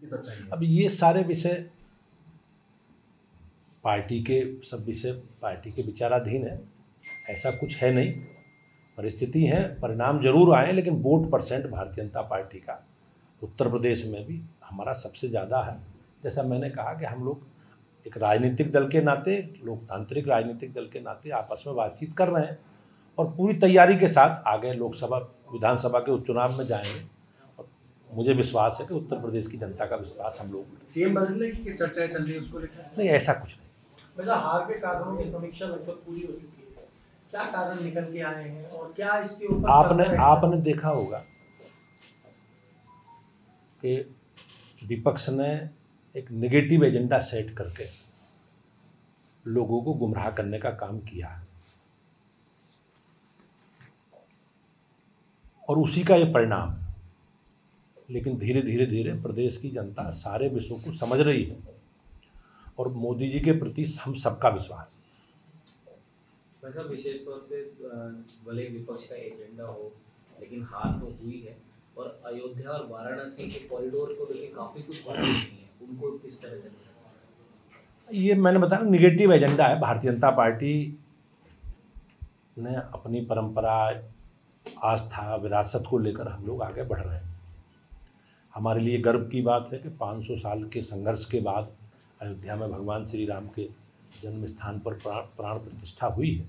की सच्चाई है? अब ये सारे विषय पार्टी के सब विषय पार्टी के विचाराधीन है, ऐसा कुछ है नहीं। परिस्थिति है, परिणाम जरूर आए, लेकिन vote percent Bharatiya Janata party का उत्तर प्रदेश में भी हमारा सबसे ज़्यादा है। जैसा मैंने कहा कि हम लोग एक राजनीतिक दल के नाते, लोकतांत्रिक राजनीतिक दल के नाते आपस में बातचीत कर रहे हैं और पूरी तैयारी के साथ आगे लोकसभा विधानसभा के उपचुनाव में जाएंगे। और मुझे विश्वास है कि उत्तर प्रदेश की जनता का विश्वास हम लोग। सीएम बदलने की चर्चाएं चल रही है, उसको लेकर नहीं, ऐसा कुछ नहीं। मतलब हार के कारणों की समीक्षा लगभग पूरी हो चुकी है, क्या कारण निकल के आए हैं और क्या इसके ऊपर आपने देखा होगा कि विपक्ष ने एक नेगेटिव एजेंडा सेट करके लोगों को गुमराह करने का काम किया है और उसी का ये परिणाम। लेकिन धीरे धीरे प्रदेश की जनता सारे विषयों को समझ रही है और मोदी जी के प्रति हम सबका विश्वास है। वैसा विशेष तौर पे भले विपक्ष का एजेंडा हो, लेकिन हार तो हुई है और अयोध्या और वाराणसी के कॉरिडोर को लेकर काफी कुछ बातें हुई हैं, उनको किस तरह से? ये मैंने बताया निगेटिव एजेंडा है। भारतीय जनता पार्टी ने अपनी परंपरा, आस्था, विरासत को लेकर हम लोग आगे बढ़ रहे हैं। हमारे लिए गर्व की बात है कि 500 साल के संघर्ष के बाद अयोध्या में भगवान श्री राम के जन्म स्थान पर प्राण प्रतिष्ठा हुई है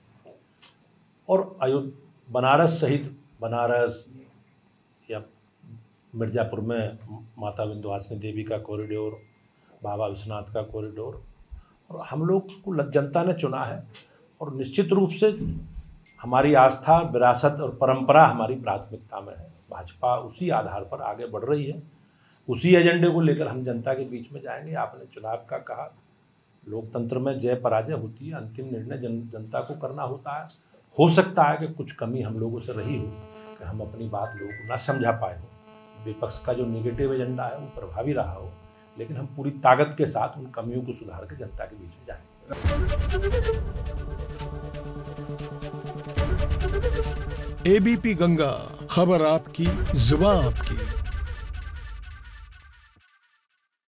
और बनारस सहित बनारस या मिर्ज़ापुर में माता विंध्यवासिनी देवी का कॉरिडोर, बाबा विश्वनाथ का कॉरिडोर, और हम लोग को जनता ने चुना है और निश्चित रूप से हमारी आस्था, विरासत और परंपरा हमारी प्राथमिकता में है। भाजपा उसी आधार पर आगे बढ़ रही है, उसी एजेंडे को लेकर हम जनता के बीच में जाएंगे। आपने चुनाव का कहा, लोकतंत्र में जय पराजय होती है, अंतिम निर्णय जनता को करना होता है। हो सकता है कि कुछ कमी हम लोगों से रही हो कि हम अपनी बात लोगों को ना समझा पाए हो, विपक्ष का जो नेगेटिव एजेंडा है वो प्रभावी रहा हो, लेकिन हम पूरी ताकत के साथ उन कमियों को सुधार के जनता के बीच में जाएंगे। एबीपी गंगा, खबर आपकी, जुबान आपकी।